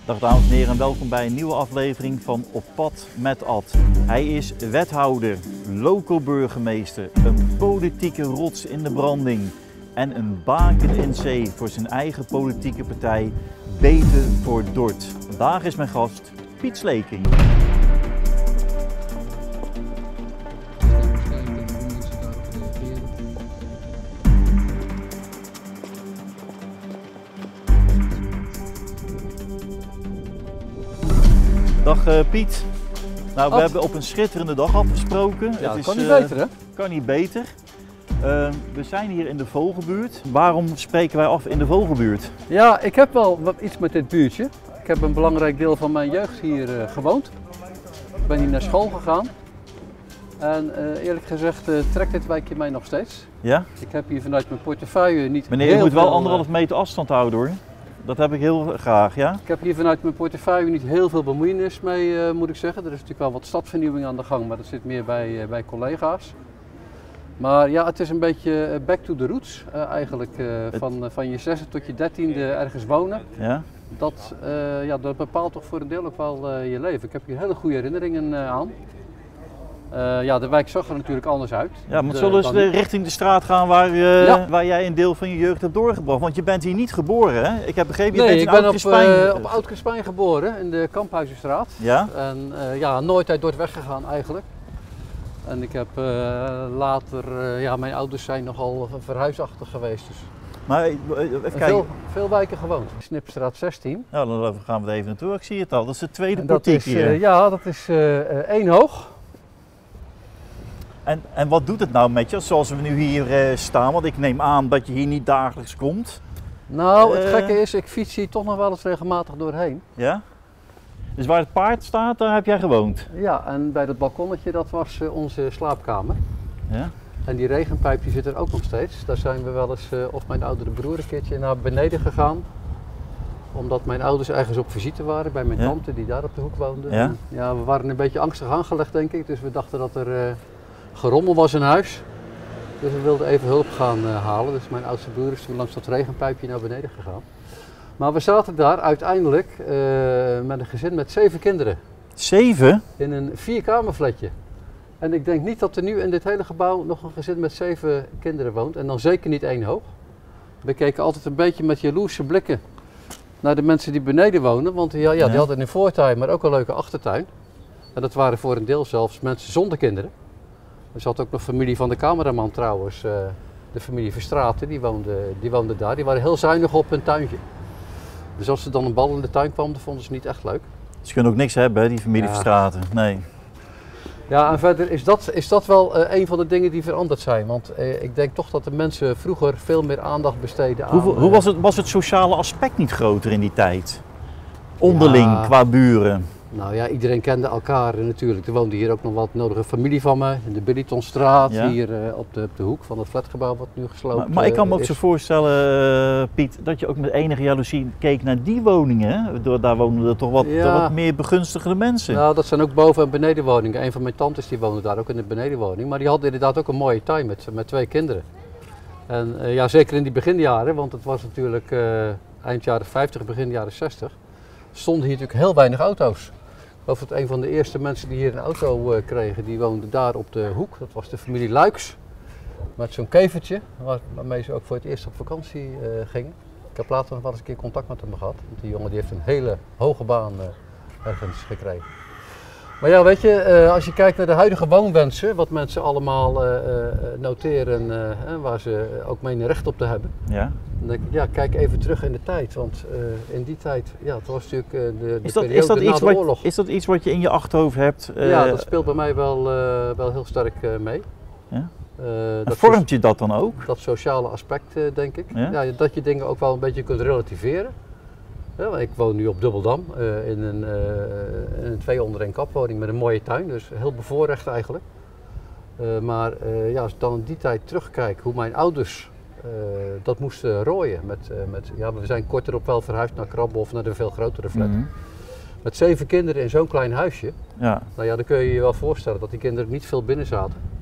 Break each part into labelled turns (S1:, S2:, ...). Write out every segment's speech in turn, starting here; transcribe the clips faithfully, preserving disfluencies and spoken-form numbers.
S1: Dag dames en heren en welkom bij een nieuwe aflevering van Op Pad met Ad. Hij is wethouder, local burgemeester, een politieke rots in de branding en een baken in zee voor zijn eigen politieke partij Beter voor Dort. Vandaag is mijn gast Piet Sleking. Dag uh, Piet. Nou, we
S2: Ad.
S1: hebben op een schitterende dag afgesproken.
S2: Ja,
S1: het is,
S2: kan niet
S1: uh,
S2: beter hè?
S1: Kan niet beter. Uh, we zijn hier in de Vogelbuurt. Waarom spreken wij af in de Vogelbuurt?
S2: Ja, ik heb wel wat iets met dit buurtje. Ik heb een belangrijk deel van mijn jeugd hier uh, gewoond. Ik ben hier naar school gegaan. En uh, eerlijk gezegd uh, trekt dit wijkje mij nog steeds.
S1: Ja?
S2: Ik heb hier vanuit mijn portefeuille niet
S1: Meneer,
S2: heel
S1: je moet wel
S2: veel,
S1: anderhalf meter afstand houden hoor. Dat heb ik heel graag, ja?
S2: Ik heb hier vanuit mijn portefeuille niet heel veel bemoeienis mee, uh, moet ik zeggen. Er is natuurlijk wel wat stadvernieuwing aan de gang, maar dat zit meer bij, uh, bij collega's. Maar ja, het is een beetje back to the roots uh, eigenlijk. Uh, van, uh, van je zesde tot je dertiende ergens wonen.
S1: Ja?
S2: Dat, uh, ja, dat bepaalt toch voor een deel ook wel uh, je leven. Ik heb hier hele goede herinneringen uh, aan. Uh, ja, de wijk zag er natuurlijk anders uit.
S1: Ja, maar
S2: de,
S1: zullen we richting de straat gaan waar, uh,
S2: ja.
S1: waar jij een deel van je jeugd hebt doorgebracht? Want je bent hier niet geboren, hè? Ik heb begrepen, je
S2: nee,
S1: bent in
S2: ik ben op,
S1: Oud-Kispijn.
S2: uh, op Oud-Kispijn geboren, in de Kamphuizenstraat.
S1: Ja?
S2: En uh, ja, nooit uit Dort weggegaan eigenlijk. En ik heb uh, later, uh, ja, mijn ouders zijn nogal verhuisachtig geweest. Dus.
S1: Maar even kijken.
S2: Veel, veel wijken gewoond. Snipstraat zestien.
S1: Nou, dan gaan we er even naartoe. Ik zie het al. Dat is de tweede
S2: En dat
S1: portiek
S2: is,
S1: hier.
S2: uh, ja, dat is uh, uh, één hoog.
S1: En, en wat doet het nou met je, zoals we nu hier uh, staan? Want ik neem aan dat je hier niet dagelijks komt.
S2: Nou, het
S1: uh,
S2: gekke is, ik fiets hier toch nog wel eens regelmatig doorheen.
S1: Ja? Dus waar het paard staat, daar heb jij gewoond?
S2: Ja, en bij dat balkonnetje, dat was uh, onze slaapkamer.
S1: Ja?
S2: En die regenpijp die zit er ook nog steeds. Daar zijn we wel eens, uh, of mijn oudere broer, een keertje naar beneden gegaan. Omdat mijn ouders ergens op visite waren bij mijn
S1: ja?
S2: tante die daar op de hoek woonde.
S1: Ja?
S2: En, ja, we waren een beetje angstig aangelegd denk ik, dus we dachten dat er uh, gerommel was in huis. Dus we wilden even hulp gaan uh, halen. Dus mijn oudste broer is toen langs dat regenpijpje naar beneden gegaan. Maar we zaten daar uiteindelijk uh, met een gezin met zeven kinderen.
S1: Zeven?
S2: In een vierkamerflatje. En ik denk niet dat er nu in dit hele gebouw nog een gezin met zeven kinderen woont. En dan zeker niet één hoog. We keken altijd een beetje met jaloerse blikken naar de mensen die beneden wonen. Want ja, ja, die
S1: ja.
S2: hadden een voortuin, maar ook een leuke achtertuin. En dat waren voor een deel zelfs mensen zonder kinderen. Er zat ook nog familie van de cameraman trouwens. Uh, de familie Verstraeten, die woonde, die woonde daar. Die waren heel zuinig op hun tuintje. Dus als er dan een bal in de tuin kwam, dat vonden ze niet echt leuk.
S1: Ze kunnen ook niks hebben, hè, die familie
S2: ja.
S1: Verstraeten. Nee.
S2: Ja, en verder is dat, is dat wel uh, een van de dingen die veranderd zijn. Want uh, ik denk toch dat de mensen vroeger veel meer aandacht besteden aan...
S1: Hoe, hoe was, het, was het sociale aspect niet groter in die tijd? Onderling,
S2: ja.
S1: qua buren?
S2: Nou ja, iedereen kende elkaar natuurlijk. Er woonde hier ook nog wat nodige familie van me. In de Billitonstraat, ja? hier uh, op, de, op de hoek van het flatgebouw wat nu gesloopt is.
S1: Maar, maar ik kan me ook is. zo voorstellen, uh, Piet, dat je ook met enige jaloezie keek naar die woningen. Hè? Daar wonen er toch wat,
S2: ja.
S1: wat meer begunstigde mensen.
S2: Nou, dat zijn ook boven- en benedenwoningen. Een van mijn tantes die woonde daar ook in de benedenwoning. Maar die had inderdaad ook een mooie tuin met, met twee kinderen. En uh, ja, zeker in die beginjaren, want het was natuurlijk uh, eind jaren vijftig, begin jaren zestig. Stonden hier natuurlijk heel weinig auto's. Ik geloof dat een van de eerste mensen die hier een auto uh, kregen, die woonde daar op de hoek. Dat was de familie Luiks. Met zo'n kevertje, waar, waarmee ze ook voor het eerst op vakantie uh, gingen. Ik heb later nog wel eens een keer contact met hem gehad. Want die jongen die heeft een hele hoge baan uh, ergens gekregen. Maar ja, weet je, uh, als je kijkt naar de huidige woonwensen, wat mensen allemaal uh, uh, noteren, uh, waar ze ook menen recht op te hebben.
S1: Ja.
S2: Dan denk ik, ja, kijk even terug in de tijd, want uh, in die tijd, ja, het was natuurlijk uh, de, de
S1: is dat,
S2: periode
S1: is dat
S2: na
S1: iets
S2: de
S1: wat,
S2: oorlog.
S1: Is dat iets wat je in je achterhoofd hebt? Uh,
S2: ja, dat speelt bij mij wel, uh, wel heel sterk uh, mee.
S1: Ja?
S2: Uh,
S1: dat vormt je dat dan ook?
S2: Dat sociale aspect, uh, denk ik.
S1: Ja?
S2: Ja, dat je dingen ook wel een beetje kunt relativeren. Ja, ik woon nu op Dubbeldam uh, in een, uh, in een twee onder één kapwoning met een mooie tuin, dus heel bevoorrecht eigenlijk. Uh, maar uh, ja, als ik dan in die tijd terugkijk hoe mijn ouders uh, dat moesten rooien. Met, uh, met, ja, we zijn kort erop wel verhuisd naar Krabbe of naar de veel grotere flat. Mm-hmm. Met zeven kinderen in zo'n klein huisje.
S1: Ja.
S2: Nou ja, dan kun je je wel voorstellen dat die kinderen niet veel binnen zaten.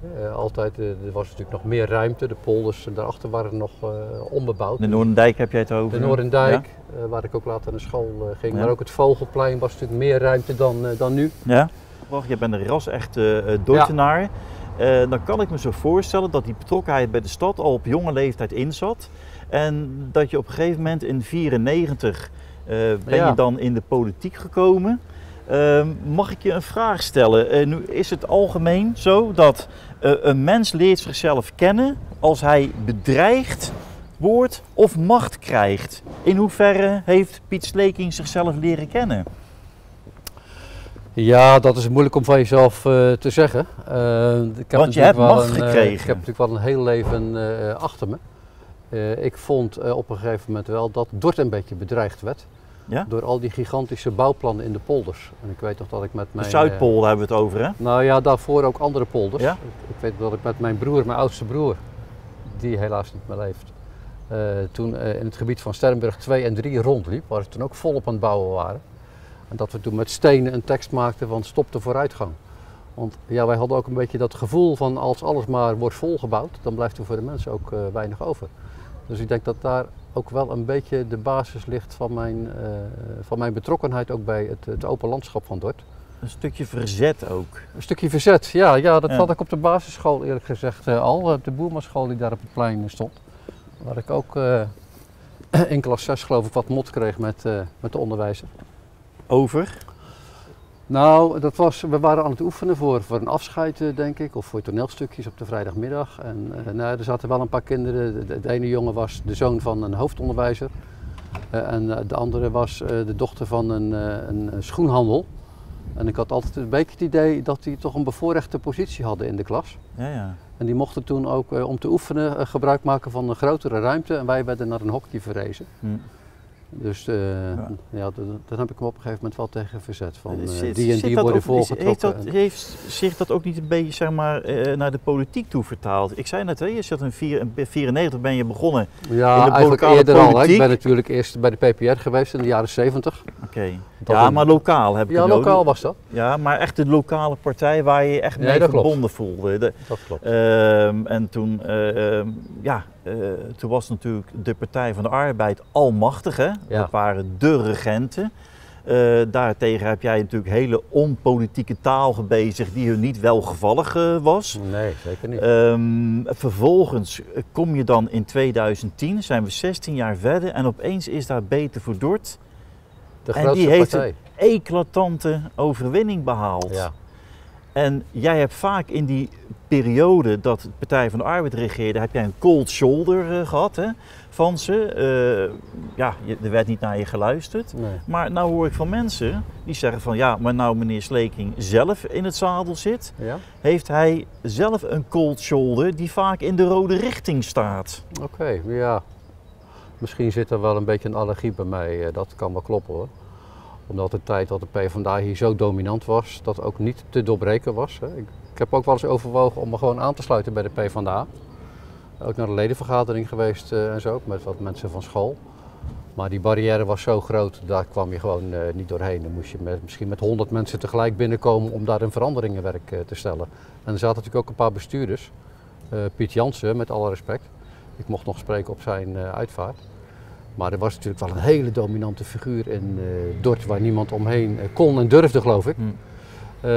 S2: Uh, altijd, uh, er was natuurlijk nog meer ruimte, de polders daarachter waren nog uh, onbebouwd.
S1: De Noordendijk heb jij het over?
S2: De Noordendijk, ja. uh, waar ik ook later naar school uh, ging. Ja. Maar ook het Vogelplein was natuurlijk meer ruimte dan, uh, dan nu.
S1: Ja, wacht, je bent een ras-echte uh, Dordtenaar. Ja. Uh, dan kan ik me zo voorstellen dat die betrokkenheid bij de stad al op jonge leeftijd inzat. En dat je op een gegeven moment in vierennegentig uh, ben ja. je dan in de politiek gekomen. Uh, mag ik je een vraag stellen? Uh, nu is het algemeen zo dat uh, een mens leert zichzelf kennen als hij bedreigd wordt of macht krijgt. In hoeverre heeft Piet Sleking zichzelf leren kennen?
S2: Ja, dat is moeilijk om van jezelf uh, te zeggen. Uh, ik heb
S1: Want je hebt macht
S2: een,
S1: gekregen.
S2: Uh, ik heb natuurlijk wel een heel leven uh, achter me. Uh, ik vond uh, op een gegeven moment wel dat Dordt een beetje bedreigd werd. Ja? Door al die gigantische bouwplannen in de polders. En ik weet nog dat ik met mijn...
S1: De Zuidpool uh, hebben we het over, hè?
S2: Nou ja, daarvoor ook andere polders.
S1: Ja?
S2: Ik, ik weet dat ik met mijn broer, mijn oudste broer, die helaas niet meer leeft, uh, toen uh, in het gebied van Sternburg twee en drie rondliep, waar ze toen ook volop aan het bouwen waren. En dat we toen met stenen een tekst maakten van stop de vooruitgang. Want ja, wij hadden ook een beetje dat gevoel van als alles maar wordt volgebouwd, dan blijft er voor de mensen ook uh, weinig over. Dus ik denk dat daar ook wel een beetje de basis ligt van mijn, uh, van mijn betrokkenheid ook bij het, het open landschap van Dordt.
S1: Een stukje verzet ook.
S2: Een stukje verzet, ja. ja dat ja. had ik op de basisschool eerlijk gezegd uh, al. Op de Boermanschool die daar op het plein stond. Waar ik ook uh, in klas zes geloof ik wat mot kreeg met, uh, met de onderwijzer.
S1: Over?
S2: Nou, dat was, we waren aan het oefenen voor, voor een afscheid, denk ik, of voor toneelstukjes op de vrijdagmiddag. En uh, nou, er zaten wel een paar kinderen. De, de ene jongen was de zoon van een hoofdonderwijzer. Uh, en uh, de andere was uh, de dochter van een, uh, een schoenhandel. En ik had altijd een beetje het idee dat die toch een bevoorrechte positie hadden in de klas.
S1: Ja, ja.
S2: En die mochten toen ook uh, om te oefenen uh, gebruik maken van een grotere ruimte. En wij werden naar een hokje verrezen. Hm. Dus uh, ja. Ja, daar heb ik me op een gegeven moment wel tegen verzet. Van, uh, zit, die en die worden volgetrokken.
S1: Heeft, dat, heeft zich dat ook niet een beetje zeg maar, uh, naar de politiek toe vertaald? Ik zei net, hè, je zat in vierennegentig ben je begonnen
S2: ja,
S1: in de
S2: lokale eerder
S1: politiek.
S2: Al, hè. Ik ben natuurlijk eerst bij de P P R geweest in de jaren zeventig.
S1: Oké. Okay. Ja, een... maar lokaal heb ik
S2: Ja, lokaal was dat.
S1: Ja, maar echt de lokale partij waar je je echt mee nee, verbonden voelde. De,
S2: dat klopt.
S1: Uh, en toen, uh, ja, uh, toen was natuurlijk de Partij van de Arbeid almachtig, hè? Ja. Dat waren de regenten. Uh, daartegen heb jij natuurlijk hele onpolitieke taal gebezigd die hun niet welgevallig uh, was.
S2: Nee, zeker niet.
S1: Um, vervolgens kom je dan in tweeduizend tien, zijn we zestien jaar verder en opeens is daar Beter voor Dordt.
S2: De
S1: en die heeft
S2: partij.
S1: een eclatante overwinning behaald.
S2: Ja.
S1: En jij hebt vaak in die periode dat de Partij van de Arbeid regeerde, heb jij een cold shoulder uh, gehad hè, van ze. Uh, ja, je, er werd niet naar je geluisterd.
S2: Nee.
S1: Maar nou hoor ik van mensen die zeggen van ja, maar nou meneer Sleking zelf in het zadel zit,
S2: ja?
S1: heeft hij zelf een cold shoulder die vaak in de rode richting staat.
S2: Oké, okay, ja. Misschien zit er wel een beetje een allergie bij mij, dat kan wel kloppen hoor. Omdat de tijd dat de PvdA hier zo dominant was, dat ook niet te doorbreken was. Ik, ik heb ook wel eens overwogen om me gewoon aan te sluiten bij de PvdA. Ook naar de ledenvergadering geweest uh, en zo, met wat mensen van school. Maar die barrière was zo groot, daar kwam je gewoon uh, niet doorheen. Dan moest je met, misschien met honderd mensen tegelijk binnenkomen om daar een verandering in werk uh, te stellen. En er zaten natuurlijk ook een paar bestuurders. Uh, Piet Jansen, met alle respect. Ik mocht nog spreken op zijn uh, uitvaart. Maar er was natuurlijk wel een hele dominante figuur in uh, Dordt waar niemand omheen uh, kon en durfde, geloof ik. Hmm. Uh,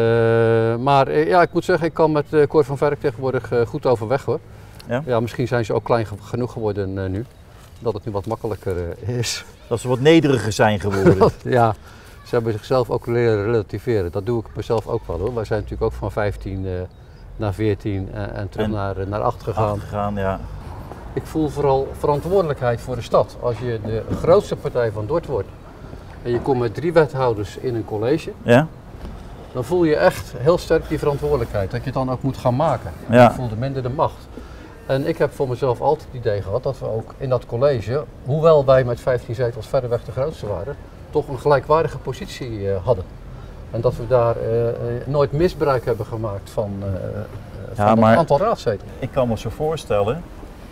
S2: maar uh, ja, ik moet zeggen, ik kan met uh, Cor van Verk tegenwoordig uh, goed overweg hoor. Ja? Ja, misschien zijn ze ook klein ge genoeg geworden uh, nu, dat het nu wat makkelijker uh, is.
S1: Dat ze wat nederiger zijn geworden.
S2: Ja, ze hebben zichzelf ook leren relativeren. Dat doe ik mezelf ook wel hoor. Wij zijn natuurlijk ook van vijftien uh, naar veertien uh, en terug en naar, uh, naar acht gegaan.
S1: acht gegaan ja.
S2: Ik voel vooral verantwoordelijkheid voor de stad. Als je de grootste partij van Dordt wordt en je komt met drie wethouders in een college,
S1: ja.
S2: dan voel je echt heel sterk die verantwoordelijkheid. Dat je het dan ook moet gaan maken.
S1: Ja.
S2: Je voelde minder de macht. En ik heb voor mezelf altijd het idee gehad dat we ook in dat college, hoewel wij met vijftien zetels verreweg de grootste waren, toch een gelijkwaardige positie uh, hadden. En dat we daar uh, uh, nooit misbruik hebben gemaakt van, uh, van
S1: ja, maar
S2: een aantal raadzetels.
S1: Ik kan me zo voorstellen,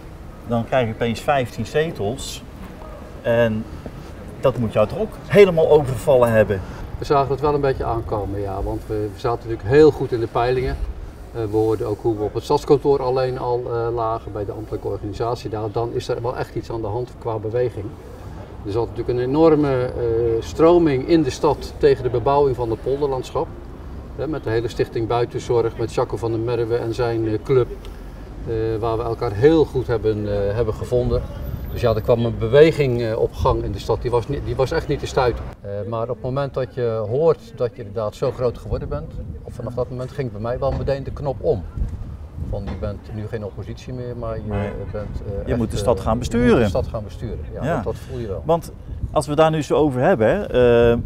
S1: dan krijg je opeens vijftien zetels en dat moet jou toch ook helemaal overvallen hebben?
S2: We zagen het wel een beetje aankomen, ja, want we, we zaten natuurlijk heel goed in de peilingen. Uh, we hoorden ook hoe we op het stadskantoor alleen al uh, lagen bij de ambtelijke organisatie. Daar, dan is er wel echt iets aan de hand qua beweging. Er zat natuurlijk een enorme uh, stroming in de stad tegen de bebouwing van het polderlandschap. Hè, met de hele stichting Buitenzorg, met Jacco van der Merwe en zijn uh, club. Uh, waar we elkaar heel goed hebben, uh, hebben gevonden. Dus ja, er kwam een beweging uh, op gang in de stad, die was, niet, die was echt niet te stuiten. Uh, maar op het moment dat je hoort dat je inderdaad zo groot geworden bent, of vanaf dat moment ging bij mij wel meteen de knop om. Van je bent nu geen oppositie meer, maar je
S1: nee.
S2: bent uh,
S1: Je
S2: echt,
S1: moet de stad gaan besturen.
S2: Je moet de stad gaan besturen, ja,
S1: ja.
S2: Dat, dat voel je wel.
S1: Want als we daar nu zo over hebben, uh,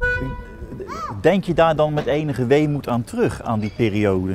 S1: denk je daar dan met enige weemoed aan terug, aan die periode?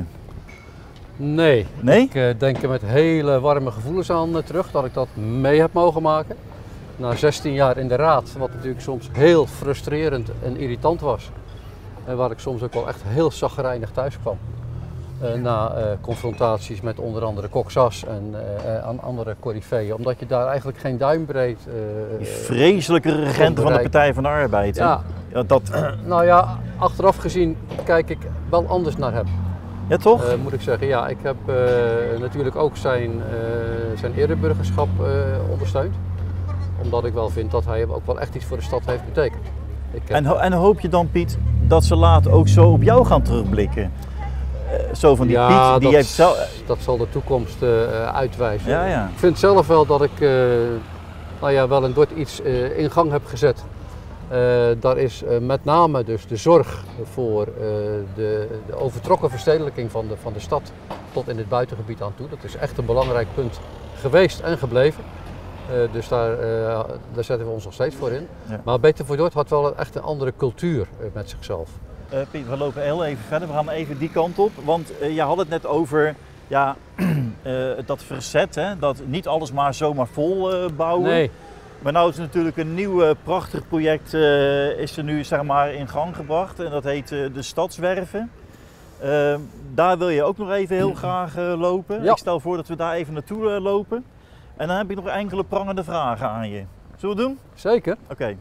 S2: Nee,
S1: nee?
S2: ik uh, denk er met hele warme gevoelens aan uh, terug dat ik dat mee heb mogen maken. Na zestien jaar in de raad, wat natuurlijk soms heel frustrerend en irritant was. En waar ik soms ook wel echt heel chagrijnig thuis kwam. Uh, na uh, confrontaties met onder andere Kok Sas en uh, aan andere coryfeeën. Omdat je daar eigenlijk geen duimbreed... Uh,
S1: Die vreselijke regenten van de Partij van de Arbeid.
S2: Ja.
S1: Ja, dat...
S2: Nou ja, achteraf gezien kijk ik wel anders naar hem.
S1: Ja, toch?
S2: Uh, moet ik zeggen, ja. Ik heb uh, natuurlijk ook zijn, uh, zijn ereburgerschap uh, ondersteund. Omdat ik wel vind dat hij ook wel echt iets voor de stad heeft betekend. Ik heb...
S1: en, ho en hoop je dan, Piet, dat ze later ook zo op jou gaan terugblikken? Uh, zo van die
S2: ja,
S1: Piet, die
S2: dat,
S1: heeft zelf...
S2: dat zal de toekomst uh, uitwijzen.
S1: Ja, ja.
S2: Ik vind zelf wel dat ik uh, nou ja, wel een dort iets uh, in gang heb gezet. Uh, daar is uh, met name dus de zorg voor uh, de, de overtrokken verstedelijking van de, van de stad tot in het buitengebied aan toe. Dat is echt een belangrijk punt geweest en gebleven. Uh, dus daar, uh, daar zetten we ons nog steeds voor in. Ja. Maar Beter voor Dort had wel echt een andere cultuur uh, met zichzelf.
S1: Uh, Piet, we lopen heel even verder. We gaan even die kant op. Want uh, je had het net over ja, uh, dat verzet, hè? Dat niet alles maar zomaar vol uh, bouwen.
S2: Nee.
S1: Maar nou is natuurlijk een nieuw uh, prachtig project uh, is er nu zeg maar, in gang gebracht. En dat heet uh, de Stadswerven. Uh, daar wil je ook nog even heel graag uh, lopen. Ja. Ik stel voor dat we daar even naartoe uh, lopen. En dan heb ik nog enkele prangende vragen aan je. Zullen we het doen?
S2: Zeker.
S1: Oké. Okay.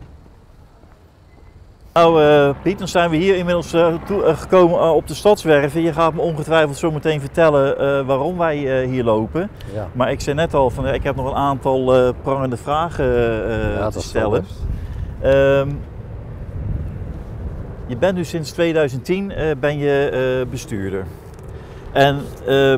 S1: Nou uh, Piet, dan zijn we hier inmiddels uh, toe, uh, gekomen uh, op de Stadswerven. Je gaat me ongetwijfeld zo meteen vertellen uh, waarom wij uh, hier lopen. Ja. Maar ik zei net al, van, uh, ik heb nog een aantal uh, prangende vragen uh, ja, te stellen. Uh, je bent nu sinds tweeduizend tien uh, ben je uh, bestuurder. En uh,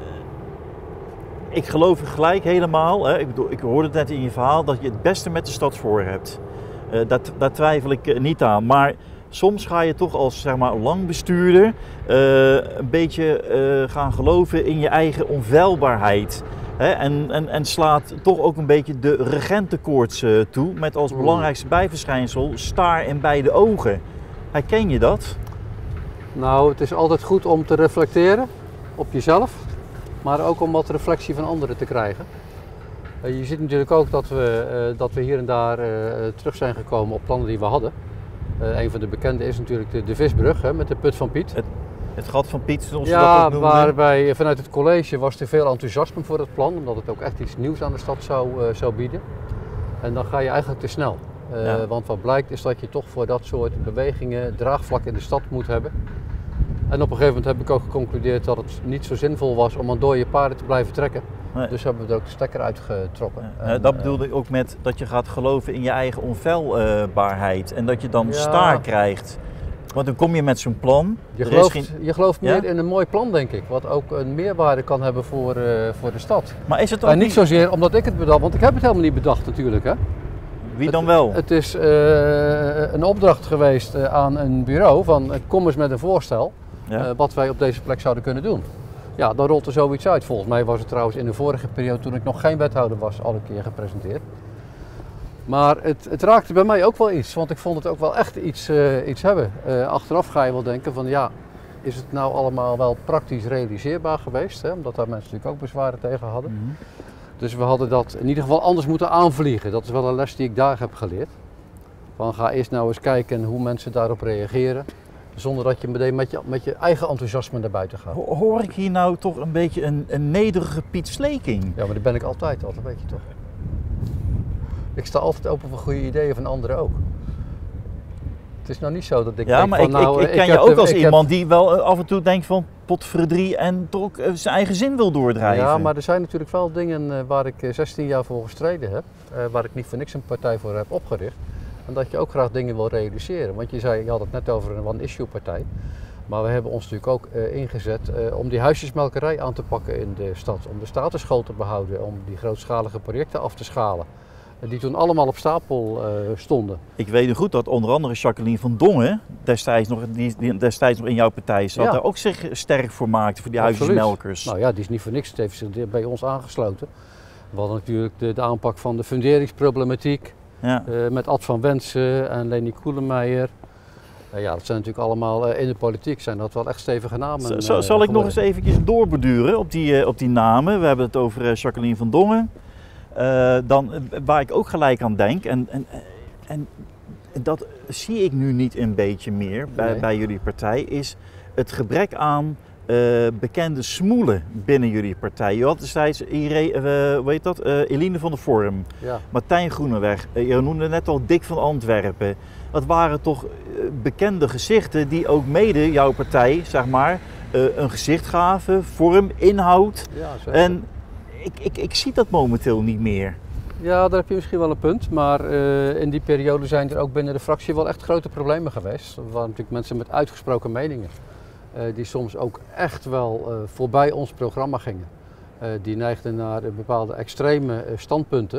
S1: ik geloof gelijk helemaal, hè, ik, bedoel, ik hoorde het net in je verhaal, dat je het beste met de stad voor hebt. Uh, dat, daar twijfel ik uh, niet aan. Maar soms ga je toch als zeg maar, lang bestuurder uh, een beetje uh, gaan geloven in je eigen onfeilbaarheid. Hè? En, en, en slaat toch ook een beetje de regentenkoorts uh, toe met als belangrijkste bijverschijnsel staar in beide ogen. Herken je dat?
S2: Nou, het is altijd goed om te reflecteren op jezelf, maar ook om wat reflectie van anderen te krijgen. Uh, je ziet natuurlijk ook dat we, uh, dat we hier en daar uh, terug zijn gekomen op plannen die we hadden. Uh, een van de bekende is natuurlijk de, de visbrug hè, met de put van Piet.
S1: Het, het gat van Piet, zoals
S2: ja,
S1: we dat ook noemen.
S2: Waarbij vanuit het college was er veel enthousiasme voor het plan, omdat het ook echt iets nieuws aan de stad zou, uh, zou bieden. En dan ga je eigenlijk te snel. Uh, ja. Want wat blijkt is dat je toch voor dat soort bewegingen draagvlak in de stad moet hebben. En op een gegeven moment heb ik ook geconcludeerd dat het niet zo zinvol was om aan dode paarden te blijven trekken. Nee. Dus hebben we er ook de stekker uitgetrokken.
S1: Ja, en, dat bedoelde ik ook met dat je gaat geloven in je eigen onfeilbaarheid en dat je dan ja. staar krijgt. Want dan kom je met zo'n plan.
S2: Je gelooft, geen... je gelooft meer ja? in een mooi plan, denk ik, wat ook een meerwaarde kan hebben voor, uh, voor de stad.
S1: Maar is het ook
S2: en niet zozeer omdat ik het bedacht, want ik heb het helemaal niet bedacht natuurlijk. Hè?
S1: Wie dan wel?
S2: Het, het is uh, een opdracht geweest uh, aan een bureau van uh, kom eens met een voorstel ja. uh, wat wij op deze plek zouden kunnen doen. Ja, dan rolt er zoiets uit. Volgens mij was het trouwens in de vorige periode, toen ik nog geen wethouder was, al een keer gepresenteerd. Maar het, het raakte bij mij ook wel iets, want ik vond het ook wel echt iets, uh, iets hebben. Uh, achteraf ga je wel denken van ja, is het nou allemaal wel praktisch realiseerbaar geweest? Hè? Omdat daar mensen natuurlijk ook bezwaren tegen hadden. Mm-hmm. Dus we hadden dat in ieder geval anders moeten aanvliegen. Dat is wel een les die ik daar heb geleerd. Van ga eerst nou eens kijken hoe mensen daarop reageren. Zonder dat je meteen met je, met je eigen enthousiasme naar buiten gaat.
S1: Hoor ik hier nou toch een beetje een, een nederige Piet Sleking?
S2: Ja, maar dat ben ik altijd al, dat weet je toch. Ik sta altijd open voor goede ideeën van anderen ook. Het is nou niet zo dat ik
S1: ja,
S2: denk
S1: maar
S2: van
S1: ik,
S2: nou...
S1: ik, ik ken
S2: heb
S1: je ook
S2: de-
S1: als
S2: ik
S1: iemand
S2: heb,
S1: die wel af en toe denkt van potverdrie en toch uh, zijn eigen zin wil doordrijven.
S2: Ja, maar er zijn natuurlijk wel dingen uh, waar ik uh, zestien jaar voor gestreden heb. Uh, waar ik niet voor niks een partij voor heb opgericht. En dat je ook graag dingen wil realiseren. Want je zei, je had het net over een one-issue partij. Maar we hebben ons natuurlijk ook uh, ingezet uh, om die huisjesmelkerij aan te pakken in de stad. Om de statusschool te behouden, om die grootschalige projecten af te schalen. Uh, die toen allemaal op stapel uh, stonden.
S1: Ik weet nog goed dat onder andere Jacqueline van Dongen, destijds nog, die, die destijds nog in jouw partij zat,
S2: Ja.
S1: daar ook zich sterk voor maakte, voor die
S2: Absoluut.
S1: huisjesmelkers.
S2: Nou ja, die is niet voor niks. Het heeft zich bij ons aangesloten. We hadden natuurlijk de, de aanpak van de funderingsproblematiek.
S1: Ja.
S2: Uh, met Ad van Wensen en Leni Koelemeijer. Uh, ja, dat zijn natuurlijk allemaal uh, in de politiek zijn dat wel echt stevige namen.
S1: Z- zal
S2: uh,
S1: zal ik nog
S2: geworden.
S1: eens eventjes doorborduren op die, uh, op die namen? We hebben het over uh, Jacqueline van Dongen. Uh, dan, uh, waar ik ook gelijk aan denk, en, en, en dat zie ik nu niet een beetje meer bij,
S2: Nee.
S1: bij jullie partij, is het gebrek aan uh, bekende smoelen binnen jullie partij. Je had destijds Ire, uh, hoe heet dat? Uh, Eline van der Vorm,
S2: Ja.
S1: Martijn Groeneweg, uh, je noemde net al Dick van Antwerpen. Dat waren toch uh, bekende gezichten die ook mede jouw partij, zeg maar, uh, een gezicht gaven, vorm, inhoud.
S2: Ja, zeker.
S1: En ik, ik, ik zie dat momenteel niet meer.
S2: Ja, daar heb je misschien wel een punt. Maar uh, in die periode zijn er ook binnen de fractie wel echt grote problemen geweest. Er waren natuurlijk mensen met uitgesproken meningen. Uh, die soms ook echt wel uh, voorbij ons programma gingen. Uh, die neigden naar uh, bepaalde extreme uh, standpunten.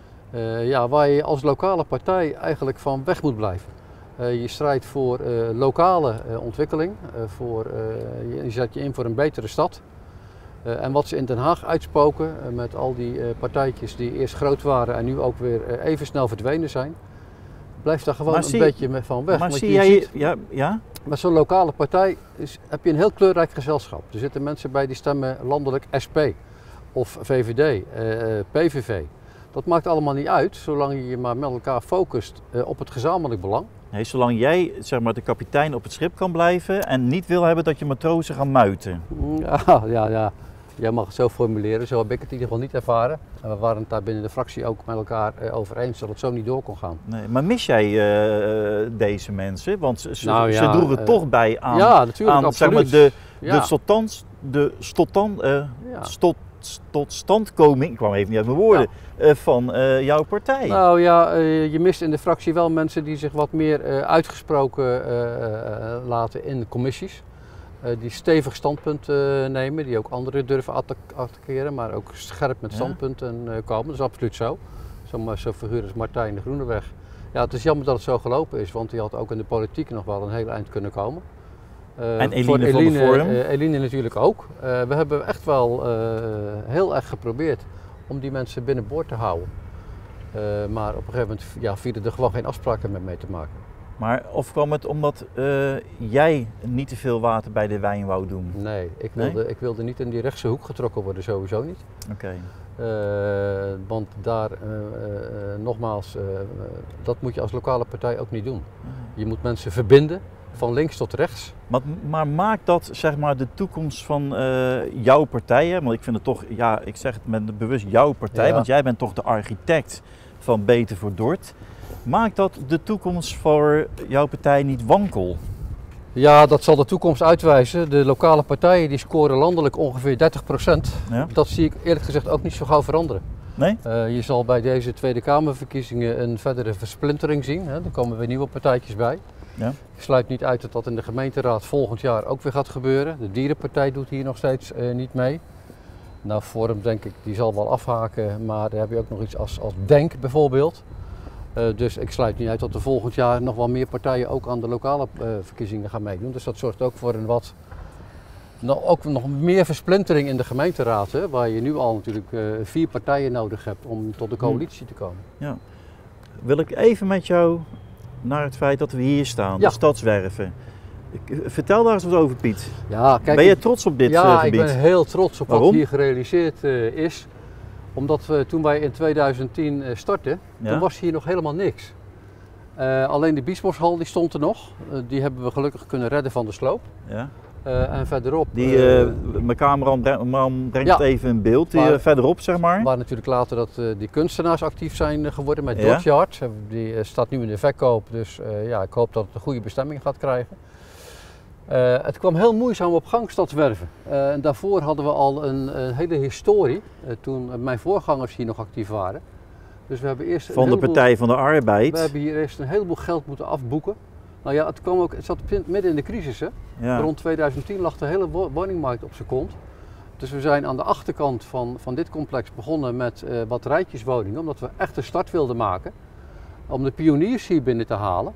S2: Uh, ja, waar je als lokale partij eigenlijk van weg moet blijven. Uh, je strijdt voor uh, lokale uh, ontwikkeling. Uh, voor, uh, je, je zet je in voor een betere stad. Uh, en wat ze in Den Haag uitspoken uh, met al die uh, partijtjes die eerst groot waren en nu ook weer uh, even snel verdwenen zijn, blijft daar gewoon
S1: Maar
S2: een
S1: zie-
S2: beetje mee van weg.
S1: Maar
S2: Want
S1: zie
S2: je
S1: jij,
S2: ziet,
S1: ja, ja?
S2: met zo'n lokale partij is, heb je een heel kleurrijk gezelschap. Er zitten mensen bij die stemmen landelijk S P of V V D, uh, P V V. Dat maakt allemaal niet uit, zolang je je maar met elkaar focust uh, op het gezamenlijk belang.
S1: Nee, zolang jij, zeg maar, de kapitein op het schip kan blijven en niet wil hebben dat je matrozen gaan muiten.
S2: Ja, ja, ja. Jij mag het zo formuleren, zo heb ik het in ieder geval niet ervaren. En we waren het daar binnen de fractie ook met elkaar uh, over eens dat het zo niet door kon gaan.
S1: Nee, maar mis jij uh, deze mensen? Want ze, ze-
S2: Nou ja,
S1: ze droegen
S2: uh,
S1: toch bij aan,
S2: ja, natuurlijk,
S1: aan zeg
S2: absoluut.
S1: maar, de,
S2: Ja.
S1: de, stotans, de stotan, uh,
S2: Ja.
S1: stot, tot standkoming, ik kwam even niet uit mijn woorden, uh, van uh, jouw partij.
S2: Nou ja, uh, je mist in de fractie wel mensen die zich wat meer uh, uitgesproken uh, uh, laten in commissies. Uh, die stevig standpunt uh, nemen, die ook anderen durven atta- attackeren, maar ook scherp met
S1: Ja.
S2: standpunten uh, komen. Dat is absoluut zo. Zo'n zo figuur als Martijn de Groeneweg. Ja, het is jammer dat het zo gelopen is, want die had ook in de politiek nog wel een heel eind kunnen komen. Uh,
S1: En Eline
S2: voor
S1: van der
S2: Eline,
S1: Vorm?
S2: uh, Eline natuurlijk ook. Uh, we hebben echt wel uh, heel erg geprobeerd om die mensen binnenboord te houden. Uh, maar op een gegeven moment ja, vielen er gewoon geen afspraken met mee te maken.
S1: Maar of kwam het omdat uh, jij niet te veel water bij de wijn wou doen?
S2: Nee, ik
S1: Nee?
S2: wilde, ik wilde niet in die rechtse hoek getrokken worden, sowieso niet.
S1: Oké.
S2: Uh, want daar, uh, uh, nogmaals, uh, dat moet je als lokale partij ook niet doen. Je moet mensen verbinden, van links tot rechts.
S1: Maar, maar maakt dat, zeg maar, de toekomst van uh, jouw partij, hè? Want ik vind het toch, ja, ik zeg het met bewust jouw partij,
S2: Ja.
S1: want jij bent toch de architect van Beter voor Dordt. Maakt dat de toekomst voor jouw partij niet wankel?
S2: Ja, dat zal de toekomst uitwijzen. De lokale partijen die scoren landelijk ongeveer dertig procent.
S1: Ja?
S2: Dat zie ik eerlijk gezegd ook niet zo gauw veranderen.
S1: Nee?
S2: Uh, je zal bij deze Tweede Kamerverkiezingen een verdere versplintering zien. Hè. Er komen weer nieuwe partijtjes bij.
S1: Ja.
S2: Ik sluit niet uit dat dat in de gemeenteraad volgend jaar ook weer gaat gebeuren. De Dierenpartij doet hier nog steeds uh, niet mee. Nou, Forum denk ik, die zal wel afhaken, maar daar heb je ook nog iets als, als Denk bijvoorbeeld. Uh, dus ik sluit niet uit dat er volgend jaar nog wel meer partijen ook aan de lokale uh, verkiezingen gaan meedoen. Dus dat zorgt ook voor een wat, nou, ook nog meer versplintering in de gemeenteraad. Hè, waar je nu al natuurlijk uh, vier partijen nodig hebt om tot de coalitie te komen.
S1: Ja. Wil ik even met jou naar het feit dat we hier staan,
S2: Ja.
S1: de Stadswerven. Ik- Vertel daar eens wat over, Piet.
S2: Ja, kijk,
S1: Ben je trots op dit
S2: ja,
S1: uh,
S2: ik
S1: gebied?
S2: ben heel trots op
S1: Waarom?
S2: wat hier gerealiseerd uh, is. Omdat we toen wij in tweeduizend tien uh, startten,
S1: Ja?
S2: toen was hier nog helemaal niks. Uh, alleen de Biesboshal die stond er nog. Uh, die hebben we gelukkig kunnen redden van de sloop.
S1: Ja?
S2: Uh, en verderop...
S1: Die, uh, mijn cameraman brengt, brengt ja, het even in beeld, die, waar, verderop zeg maar.
S2: Waar natuurlijk later dat, uh, die kunstenaars actief zijn geworden met Dodge Yard. Ja. Die uh, staat nu in de verkoop, dus uh, ja, ik hoop dat het een goede bestemming gaat krijgen. Uh, het kwam heel moeizaam op gang, Stadswerven. Uh, en daarvoor hadden we al een, een hele historie, uh, toen mijn voorgangers hier nog actief waren. Dus we hebben eerst
S1: van de Partij van de Arbeid.
S2: We hebben hier eerst een heleboel geld moeten afboeken. Nou ja, het, kwam ook, het zat midden in de crisis. Hè? Ja. Rond tweeduizend tien lag de hele woningmarkt op zijn kont. Dus we zijn aan de achterkant van, van dit complex begonnen met uh, wat rijtjeswoningen. Omdat we echt een start wilden maken. Om de pioniers hier binnen te halen.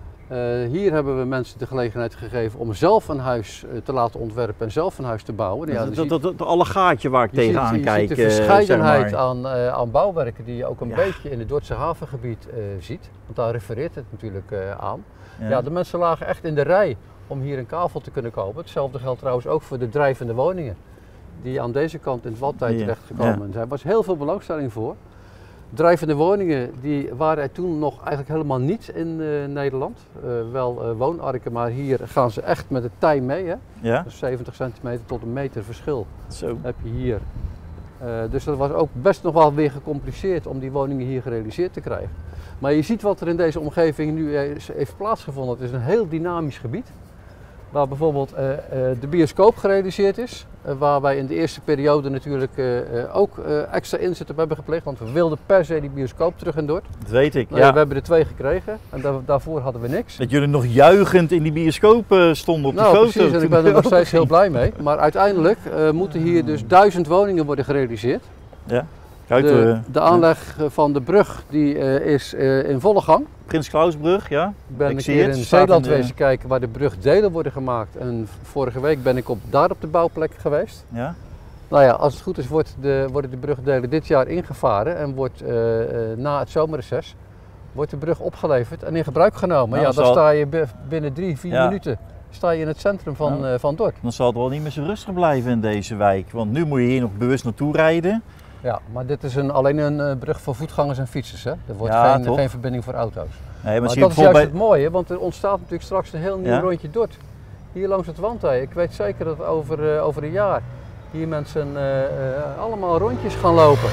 S2: Uh, hier hebben we mensen de gelegenheid gegeven om zelf een huis uh, te laten ontwerpen en zelf een huis te bouwen. Ja,
S1: dat, dat, dat, dat alle gaatje waar ik tegenaan
S2: ziet,
S1: kijk.
S2: Je ziet de verscheidenheid
S1: zeg maar.
S2: aan, uh, aan bouwwerken die je ook een
S1: ja.
S2: beetje in het Dordtse havengebied uh, ziet. Want daar refereert het natuurlijk uh, aan. Ja. ja, de mensen lagen echt in de rij om hier een kavel te kunnen kopen. Hetzelfde geldt trouwens ook voor de drijvende woningen die aan deze kant in het Wadtij terechtgekomen ja. zijn. Er was heel veel belangstelling voor. Drijvende woningen die waren er toen nog eigenlijk helemaal niet in uh, Nederland. Uh, wel uh, woonarken, maar hier gaan ze echt met het tij mee. Hè?
S1: Ja.
S2: Dus zeventig centimeter tot een meter verschil
S1: Zo.
S2: heb je hier. Uh, dus dat was ook best nog wel weer gecompliceerd om die woningen hier gerealiseerd te krijgen. Maar je ziet wat er in deze omgeving nu heeft plaatsgevonden. Het is een heel dynamisch gebied. Waar bijvoorbeeld uh, uh, de bioscoop gerealiseerd is. Uh, waar wij in de eerste periode natuurlijk uh, uh, ook uh, extra inzet op hebben gepleegd. Want we wilden per se die bioscoop terug in Dort.
S1: Dat weet ik,
S2: nou,
S1: ja.
S2: We hebben er twee gekregen en da daarvoor hadden we niks.
S1: Dat jullie nog juichend in die bioscoop uh, stonden op
S2: nou,
S1: de foto.
S2: Precies, en ik ben er nog steeds heel blij mee. Maar uiteindelijk uh, moeten hier dus duizend woningen worden gerealiseerd.
S1: Ja.
S2: De, de aanleg ja. van de brug die, uh, is uh, in volle gang.
S1: Prins Klausbrug, ja.
S2: Ben ik een keer in Zeeland in de... wezen kijken waar de brugdelen worden gemaakt. En vorige week ben ik op, daar op de bouwplek geweest.
S1: Ja.
S2: Nou ja, als het goed is wordt de, worden de brugdelen dit jaar ingevaren en wordt uh, uh, na het zomerreces wordt de brug opgeleverd en in gebruik genomen. Nou, ja, dan zal... sta je binnen drie, vier ja. minuten sta je in het centrum van, nou, uh, van Dort.
S1: Dan zal het wel niet meer zo rustig blijven in deze wijk, want nu moet je hier nog bewust naartoe rijden.
S2: Ja, maar dit is een, alleen een uh, brug voor voetgangers en fietsers. Hè? Er wordt ja, geen, geen verbinding voor auto's.
S1: Nee, maar
S2: maar dat is juist bij... het mooie, want er ontstaat natuurlijk straks een heel nieuw ja? rondje Dort. Hier langs het Wandtij. Ik weet zeker dat over, uh, over een jaar hier mensen uh, uh, allemaal rondjes gaan lopen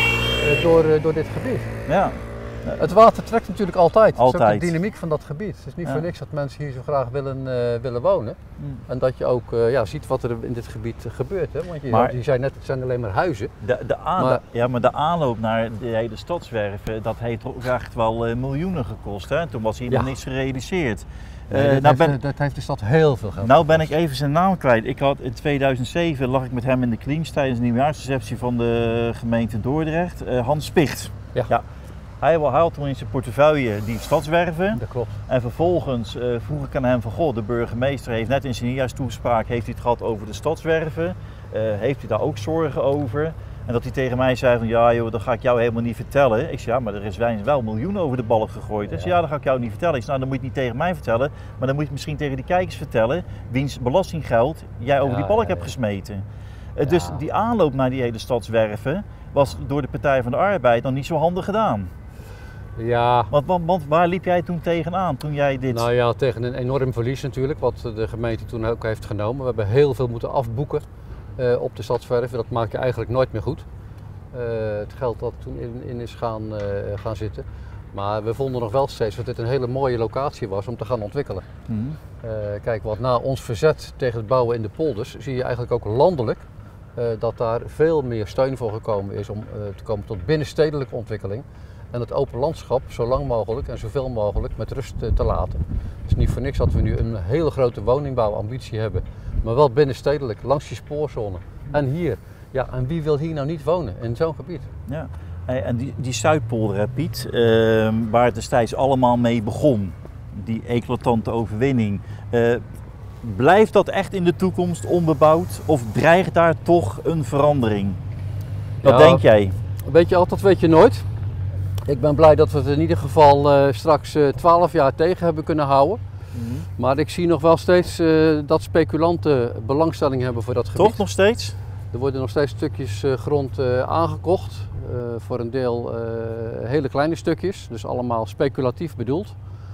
S2: uh, door, uh, door dit gebied.
S1: Ja.
S2: Het water trekt natuurlijk altijd.
S1: altijd.
S2: Dat is ook de dynamiek van dat gebied. Het is niet ja. voor niks dat mensen hier zo graag willen, uh, willen wonen. Mm. En dat je ook uh, ja, ziet wat er in dit gebied gebeurt. Hè? Want je, maar, je zei net, het zijn alleen maar huizen.
S1: De, de aan, maar, ja, maar de aanloop naar de hele Stadswerven, dat heeft ook echt wel uh, miljoenen gekost. Hè? Toen was hier ja. nog niks gerealiseerd.
S2: Nee, uh, dat, nou heeft, ben, dat heeft de stad heel veel geld.
S1: Nou ben ik even zijn naam kwijt. Ik had, in tweeduizend zeven lag ik met hem in de cleans tijdens de nieuwjaarsreceptie van de gemeente Dordrecht. Uh, Hans Spicht.
S2: Ja.
S1: ja. Hij had toen in zijn portefeuille die Stadswerven.
S2: Dat klopt.
S1: En vervolgens uh, vroeg ik aan hem van, goh, de burgemeester heeft net in zijn nieuwjaarstoespraak heeft hij het gehad over de Stadswerven. Uh, heeft hij daar ook zorgen over? En dat hij tegen mij zei van, ja joh, dat ga ik jou helemaal niet vertellen. Ik zei, ja, maar er is wel miljoenen over de balk gegooid. Hij zei, ja, dat ga ik jou niet vertellen. Ik zei, nou, dan moet je het niet tegen mij vertellen. Maar dan moet je het misschien tegen die kijkers vertellen, wiens belastinggeld jij over ja, die balk ja, hebt ja. gesmeten. Uh, ja. Dus die aanloop naar die hele Stadswerven was door de Partij van de Arbeid dan niet zo handig gedaan.
S2: Ja.
S1: Want, want, want waar liep jij toen tegenaan, toen jij dit...
S2: Nou ja, tegen een enorm verlies natuurlijk, wat de gemeente toen ook heeft genomen. We hebben heel veel moeten afboeken uh, op de Stadswerven. Dat maak je eigenlijk nooit meer goed. Uh, het geld dat toen in, in is gaan, uh, gaan zitten. Maar we vonden nog wel steeds dat dit een hele mooie locatie was om te gaan ontwikkelen. Mm-hmm. uh, kijk, wat na ons verzet tegen het bouwen in de polders, zie je eigenlijk ook landelijk uh, dat daar veel meer steun voor gekomen is om uh, te komen tot binnenstedelijke ontwikkeling. En het open landschap zo lang mogelijk en zoveel mogelijk met rust te laten. Het is niet voor niks dat we nu een hele grote woningbouwambitie hebben, maar wel binnenstedelijk, langs die spoorzone. En hier, ja, en wie wil hier nou niet wonen in zo'n gebied?
S1: Ja, en die, die Zuidpolder, hè, Piet, uh, waar het destijds allemaal mee begon, die eclatante overwinning. Uh, blijft dat echt in de toekomst onbebouwd of dreigt daar toch een verandering? Wat ja, denk jij?
S2: Weet je, altijd weet je nooit. Ik ben blij dat we het in ieder geval uh, straks twaalf uh, jaar tegen hebben kunnen houden. Mm-hmm. Maar ik zie nog wel steeds uh, dat speculanten belangstelling hebben voor dat gebied.
S1: Toch nog steeds?
S2: Er worden nog steeds stukjes uh, grond uh, aangekocht. Uh, voor een deel uh, hele kleine stukjes, dus allemaal speculatief bedoeld.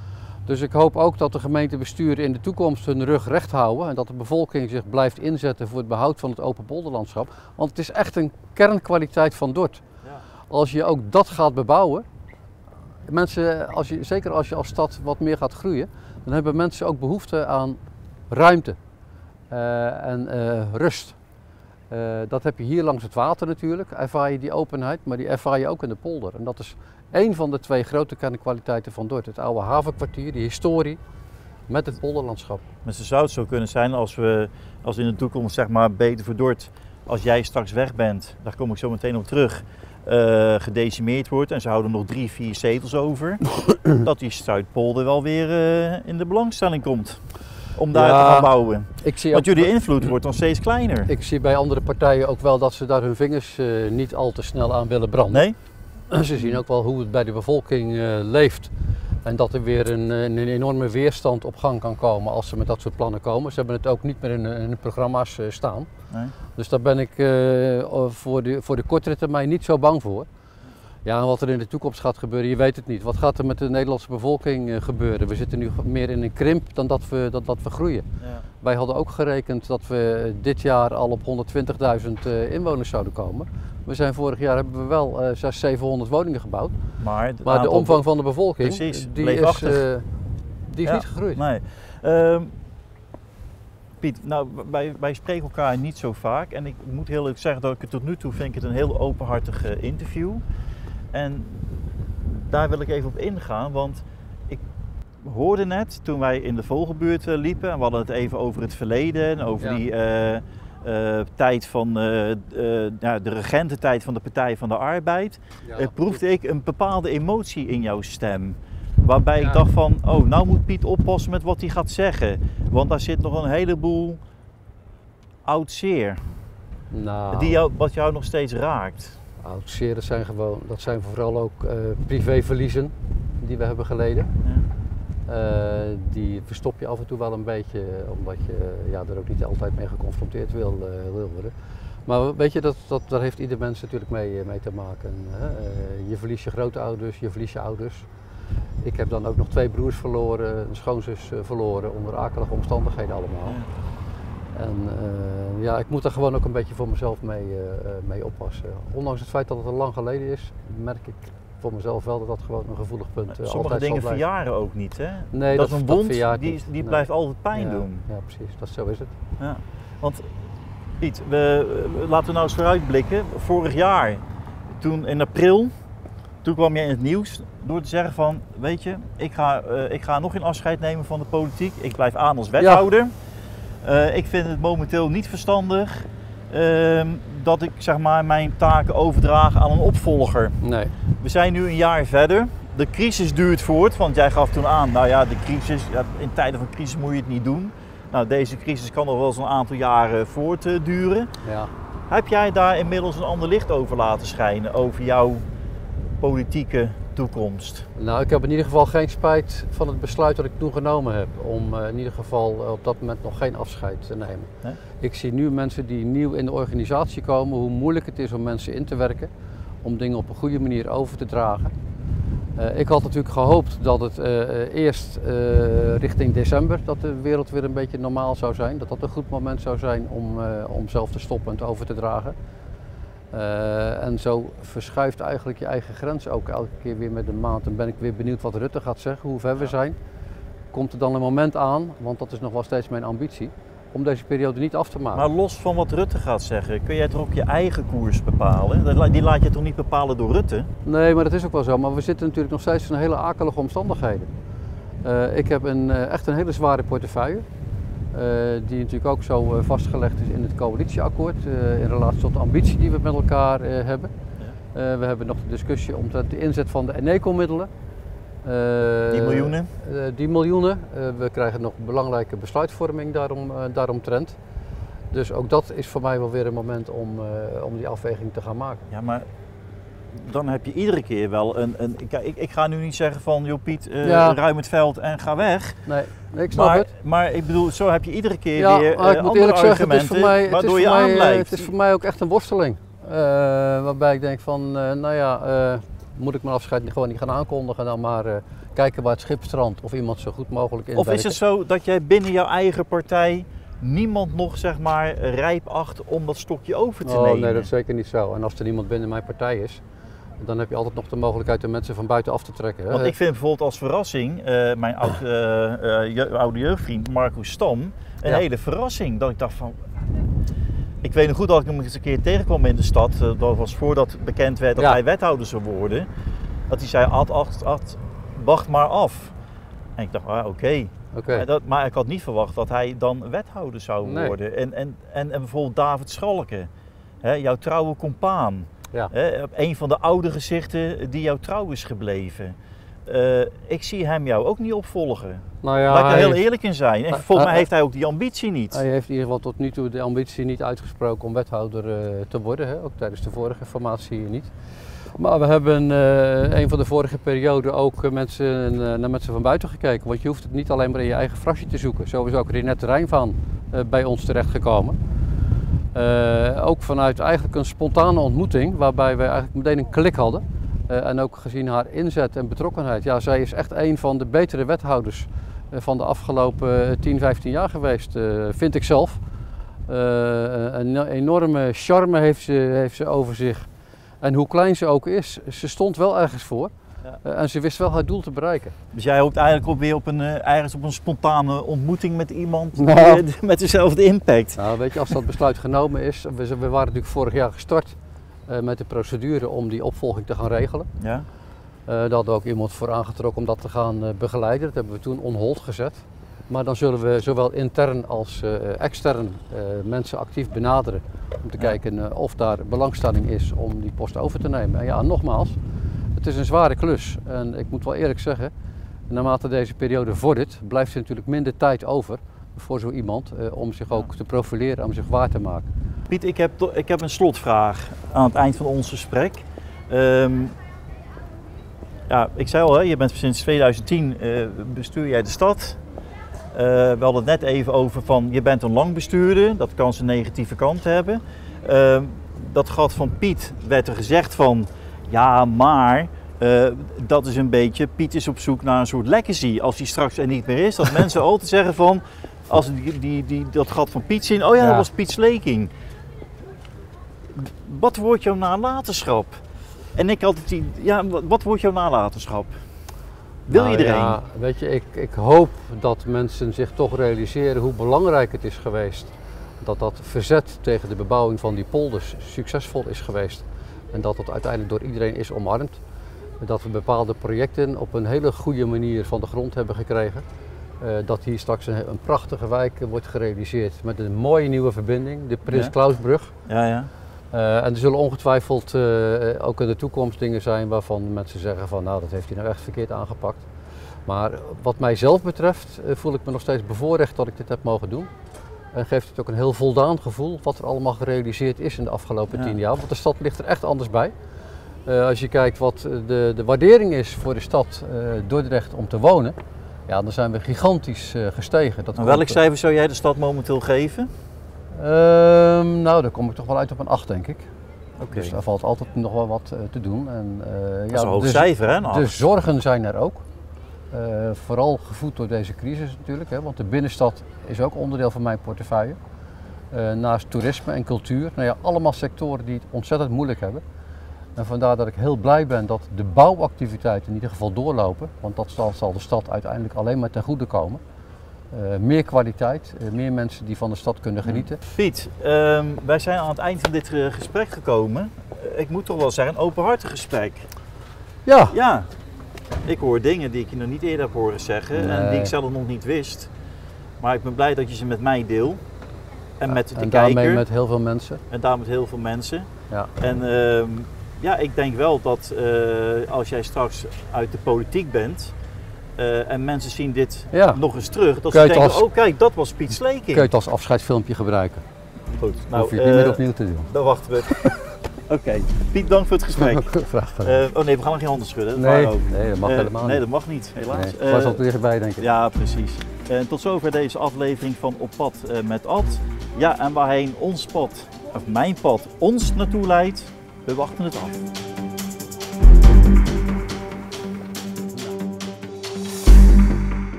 S2: Dus ik hoop ook dat de gemeentebesturen in de toekomst hun rug recht houden en dat de bevolking zich blijft inzetten voor het behoud van het open polderlandschap. Want het is echt een kernkwaliteit van Dordt. Ja. Als je ook dat gaat bebouwen, mensen, als je, zeker als je als stad wat meer gaat groeien, dan hebben mensen ook behoefte aan ruimte uh, en uh, rust. Uh, dat heb je hier langs het water natuurlijk, ervaar je die openheid, maar die ervaar je ook in de polder. En dat is één van de twee grote kernkwaliteiten van Dordt. Het oude havenkwartier, die historie, met het polderlandschap.
S1: Maar het zou het zo kunnen zijn als we, als in de toekomst zeg maar beter voor Dordt, als jij straks weg bent, daar kom ik zo meteen op terug, uh, gedecimeerd wordt en ze houden nog drie, vier zetels over, dat die Zuidpolder wel weer uh, in de belangstelling komt. Om daar ja, te gaan bouwen. Ik zie Want ook, jullie invloed wordt dan steeds kleiner.
S2: Ik zie bij andere partijen ook wel dat ze daar hun vingers uh, niet al te snel aan willen branden.
S1: Nee?
S2: Ze zien ook wel hoe het bij de bevolking uh, leeft. En dat er weer een, een enorme weerstand op gang kan komen als ze met dat soort plannen komen. Ze hebben het ook niet meer in, in de programma's uh, staan. Nee. Dus daar ben ik uh, voor, de, voor de kortere termijn niet zo bang voor. Ja, en wat er in de toekomst gaat gebeuren, je weet het niet. Wat gaat er met de Nederlandse bevolking uh, gebeuren? We zitten nu meer in een krimp dan dat we, dat, dat we groeien. Ja. Wij hadden ook gerekend dat we dit jaar al op honderdtwintigduizend uh, inwoners zouden komen. We zijn vorig jaar hebben we wel uh, zeshonderd, zevenhonderd woningen gebouwd. Maar, maar de omvang van de bevolking,
S1: precies,
S2: die is, uh, die is ja, niet gegroeid.
S1: Nee. Uh, Piet, nou, wij, wij spreken elkaar niet zo vaak en ik moet heel eerlijk zeggen dat ik het tot nu toe vind ik het een heel openhartig uh, interview. En daar wil ik even op ingaan, want ik hoorde net toen wij in de Vogelbuurt uh, liepen en we hadden het even over het verleden en over ja. die uh, uh, tijd van uh, uh, ja, de regententijd van de Partij van de Arbeid, ja, uh, proefde ik een bepaalde emotie in jouw stem. Waarbij ja. ik dacht van, oh, nou moet Piet oppassen met wat hij gaat zeggen, want daar zit nog een heleboel oud zeer, nou. die jou, wat jou nog steeds raakt.
S2: Oud zeer, dat zijn gewoon, dat zijn vooral ook uh, privéverliezen die we hebben geleden. Ja. Uh, die verstop je af en toe wel een beetje, omdat je uh, ja, er ook niet altijd mee geconfronteerd wil, uh, wil worden. Maar weet je, dat, dat, daar heeft ieder mens natuurlijk mee, mee te maken. Hè? Uh, je verliest je grootouders, je verliest je ouders. Ik heb dan ook nog twee broers verloren, een schoonzus uh, verloren onder akelige omstandigheden allemaal. Ja. En uh, ja, ik moet daar gewoon ook een beetje voor mezelf mee, uh, mee oppassen. Ondanks het feit dat het al lang geleden is, merk ik voor mezelf wel dat dat gewoon een gevoelig punt uh,
S1: Sommige dingen verjaren ook niet, hè?
S2: Nee,
S1: dat,
S2: dat
S1: is een wond, die, die nee. blijft altijd pijn
S2: ja,
S1: doen.
S2: Ja, precies. Dat, zo is het.
S1: Ja. Want Piet, we, laten we nou eens vooruitblikken. Vorig jaar, toen in april, toen kwam je in het nieuws door te zeggen van, weet je, ik ga, uh, ik ga nog geen afscheid nemen van de politiek. Ik blijf aan als wethouder. Ja. Uh, ik vind het momenteel niet verstandig uh, dat ik zeg maar, mijn taken overdraag aan een opvolger.
S2: Nee.
S1: We zijn nu een jaar verder. De crisis duurt voort, want jij gaf toen aan, nou ja, de crisis, ja, in tijden van crisis moet je het niet doen. Nou, deze crisis kan nog wel eens een aantal jaren voortduren.
S2: Ja.
S1: Heb jij daar inmiddels een ander licht over laten schijnen, over jouw politieke toekomst?
S2: Nou, ik heb in ieder geval geen spijt van het besluit dat ik toen genomen heb om uh, in ieder geval uh, op dat moment nog geen afscheid te nemen. Nee? Ik zie nu mensen die nieuw in de organisatie komen, hoe moeilijk het is om mensen in te werken, om dingen op een goede manier over te dragen. Uh, ik had natuurlijk gehoopt dat het uh, eerst uh, richting december dat de wereld weer een beetje normaal zou zijn, dat dat een goed moment zou zijn om, uh, om zelf te stoppen en het over te dragen. Uh, en zo verschuift eigenlijk je eigen grens ook elke keer weer met de maand. Dan ben ik weer benieuwd wat Rutte gaat zeggen, hoe ver we zijn. Komt er dan een moment aan, want dat is nog wel steeds mijn ambitie, om deze periode niet af te maken.
S1: Maar los van wat Rutte gaat zeggen, kun jij toch ook je eigen koers bepalen? Die laat je toch niet bepalen door Rutte?
S2: Nee, maar dat is ook wel zo. Maar we zitten natuurlijk nog steeds in hele akelige omstandigheden. Uh, ik heb een, uh, echt een hele zware portefeuille. Uh, die natuurlijk ook zo uh, vastgelegd is in het coalitieakkoord, uh, in relatie tot de ambitie die we met elkaar uh, hebben. Ja. Uh, we hebben nog de discussie omtrent de inzet van de Eneco-middelen.
S1: Uh, die miljoenen?
S2: Uh, die miljoenen. Uh, we krijgen nog belangrijke besluitvorming daarom, uh, daaromtrent. Dus ook dat is voor mij wel weer een moment om, uh, om die afweging te gaan maken.
S1: Ja, maar dan heb je iedere keer wel een... een ik, ik ga nu niet zeggen van, joh Piet, uh,
S2: ja.
S1: ruim het veld en ga weg.
S2: Nee, nee ik snap
S1: maar,
S2: het.
S1: Maar ik bedoel, zo heb je iedere keer
S2: ja,
S1: weer uh,
S2: maar ik moet eerlijk zeggen, het is voor mij,
S1: waardoor
S2: het is
S1: je
S2: voor mij,
S1: aanblijft.
S2: Het is voor mij ook echt een worsteling. Uh, waarbij ik denk van, uh, nou ja, uh, moet ik mijn afscheid gewoon niet gaan aankondigen. Dan maar uh, kijken waar het schip strandt of iemand zo goed mogelijk in.
S1: Of is het zo dat jij binnen jouw eigen partij niemand nog zeg maar rijp acht om dat stokje over te
S2: oh,
S1: nemen?
S2: Nee, dat is zeker niet zo. En als er niemand binnen mijn partij is, dan heb je altijd nog de mogelijkheid om mensen van buiten af te trekken. Hè?
S1: Want ik vind bijvoorbeeld als verrassing, uh, mijn oud, uh, uh, je, oude jeugdvriend Marco Stam, een ja. hele verrassing. Dat ik dacht van, ik weet nog goed dat ik hem eens een keer tegenkwam in de stad. Uh, dat was voordat bekend werd dat ja. hij wethouder zou worden. Dat hij zei, Ad, Ad, Ad, wacht maar af. En ik dacht, ah, oké. Okay. Okay. Maar ik had niet verwacht dat hij dan wethouder zou nee. worden. En, en, en, en bijvoorbeeld David Schalke, hè, jouw trouwe compaan. Ja. Hè, een van de oude gezichten die jou trouw is gebleven. Uh, ik zie hem jou ook niet opvolgen.
S2: Nou ja,
S1: Laat ik er heel
S2: heeft,
S1: eerlijk in zijn. En volgens uh, mij heeft hij ook die ambitie niet.
S2: Hij heeft in ieder geval tot nu toe de ambitie niet uitgesproken om wethouder uh, te worden. Hè? Ook tijdens de vorige formatie niet. Maar we hebben uh, een van de vorige perioden ook uh, mensen, uh, naar mensen van buiten gekeken. Want je hoeft het niet alleen maar in je eigen fractie te zoeken. Zo is ook Renette Rijnvaan uh, bij ons terechtgekomen. Uh, ook vanuit eigenlijk een spontane ontmoeting, waarbij we eigenlijk meteen een klik hadden. Uh, en ook gezien haar inzet en betrokkenheid. Ja, zij is echt een van de betere wethouders uh, van de afgelopen tien, vijftien jaar geweest, uh, vind ik zelf. Uh, een enorme charme heeft ze, heeft ze over zich. En hoe klein ze ook is, ze stond wel ergens voor. Ja. Uh, en ze wist wel haar doel te bereiken.
S1: Dus jij hoopt eigenlijk ook weer op een, uh, ergens op een spontane ontmoeting met iemand nou, die, met dezelfde impact?
S2: Nou, weet je, als dat besluit genomen is, we, we waren natuurlijk vorig jaar gestart uh, met de procedure om die opvolging te gaan regelen. Ja. Uh, daar hadden we ook iemand voor aangetrokken om dat te gaan uh, begeleiden. Dat hebben we toen on hold gezet. Maar dan zullen we zowel intern als uh, extern uh, mensen actief benaderen om te ja. kijken uh, of daar belangstelling is om die post over te nemen. En ja, nogmaals, het is een zware klus en ik moet wel eerlijk zeggen, naarmate deze periode vordert, blijft er natuurlijk minder tijd over voor zo iemand uh, om zich ook te profileren, om zich waar te maken.
S1: Piet, ik heb, ik heb een slotvraag aan het eind van ons gesprek. Um, ja, ik zei al, hè, je bent sinds tweeduizend tien uh, bestuur jij de stad. Uh, we hadden het net even over van, je bent een lang bestuurder, dat kan zijn negatieve kant hebben. Uh, dat gat van Piet werd er gezegd van, ja maar, uh, dat is een beetje, Piet is op zoek naar een soort legacy. Als hij straks er niet meer is, dat mensen altijd zeggen van, als ze die, die, die, dat gat van Piet zien, oh ja, ja. dat was Piet Sleking. Wat wordt jouw nalatenschap? En ik had het, ja, wat wordt jouw nalatenschap? Wil
S2: nou,
S1: iedereen?
S2: Ja, weet je, ik, ik hoop dat mensen zich toch realiseren hoe belangrijk het is geweest. Dat dat verzet tegen de bebouwing van die polders succesvol is geweest. En dat dat uiteindelijk door iedereen is omarmd. Dat we bepaalde projecten op een hele goede manier van de grond hebben gekregen. Uh, dat hier straks een, een prachtige wijk wordt gerealiseerd met een mooie nieuwe verbinding, de Prins ja. Clausbrug. Ja, ja. Uh, en er zullen ongetwijfeld uh, ook in de toekomst dingen zijn waarvan mensen zeggen van nou dat heeft hij nou echt verkeerd aangepakt. Maar wat mij zelf betreft uh, voel ik me nog steeds bevoorrecht dat ik dit heb mogen doen. En geeft het ook een heel voldaan gevoel wat er allemaal gerealiseerd is in de afgelopen ja. tien jaar. Want de stad ligt er echt anders bij. Uh, als je kijkt wat de, de waardering is voor de stad uh, Dordrecht om te wonen. Ja, dan zijn we gigantisch uh, gestegen. Dat
S1: welk komt, cijfer zou jij de stad momenteel geven?
S2: Uh, nou, daar kom ik toch wel uit op een acht, denk ik. Okay. Dus daar valt altijd nog wel wat uh, te doen. En, uh,
S1: dat
S2: ja,
S1: is een hoog
S2: de,
S1: cijfer, hè?
S2: De zorgen zijn er ook. Uh, vooral gevoed door deze crisis natuurlijk, hè, want de binnenstad is ook onderdeel van mijn portefeuille. Uh, naast toerisme en cultuur, nou ja, allemaal sectoren die het ontzettend moeilijk hebben. En vandaar dat ik heel blij ben dat de bouwactiviteiten in ieder geval doorlopen, want dat zal, zal de stad uiteindelijk alleen maar ten goede komen. Uh, meer kwaliteit, uh, meer mensen die van de stad kunnen genieten.
S1: Piet, uh, wij zijn aan het eind van dit uh, gesprek gekomen. Uh, ik moet toch wel zeggen, een openhartig gesprek.
S2: Ja.
S1: Ja. Ik hoor dingen die ik je nog niet eerder heb horen zeggen nee. en die ik zelf nog niet wist. Maar ik ben blij dat je ze met mij deel. En
S2: ja,
S1: met de
S2: en
S1: kijker.
S2: daarmee met heel veel mensen.
S1: En daar met heel veel mensen.
S2: Ja.
S1: En uh, ja, ik denk wel dat uh, als jij straks uit de politiek bent uh, en mensen zien dit ja. nog eens terug, dat ze denken, als, oh kijk, dat was Piet Sleking.
S2: Kun je het als afscheidsfilmpje gebruiken.
S1: Goed.
S2: Nou, hoef je het uh, niet meer opnieuw te doen.
S1: Dan wachten we. Oké, okay. Piet, dank voor het gesprek. uh, oh nee, we gaan nog geen handen schudden. Dat
S2: nee, nee, dat mag uh, helemaal niet.
S1: Nee, dat mag niet, helaas.
S2: Nee, het was uh, al dichtbij, denk ik.
S1: Ja, precies. Uh, tot zover deze aflevering van Op Pad uh, met Ad. Ja, en waarheen ons pad, of mijn pad, ons naartoe leidt, we wachten het af.